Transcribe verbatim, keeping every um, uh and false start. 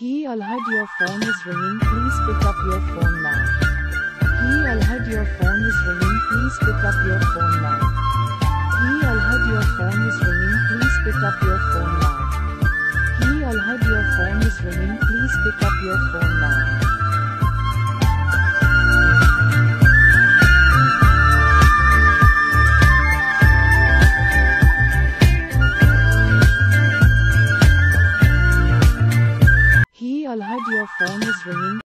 He Alhad, your phone is ringing, please pick up your phone now. He Alhad, your phone is ringing, please pick up your phone now. He Alhad, your phone is ringing, please pick up your phone now. He Alhad, your phone is ringing, please pick up your phone now. He Alhad, your phone is ringing.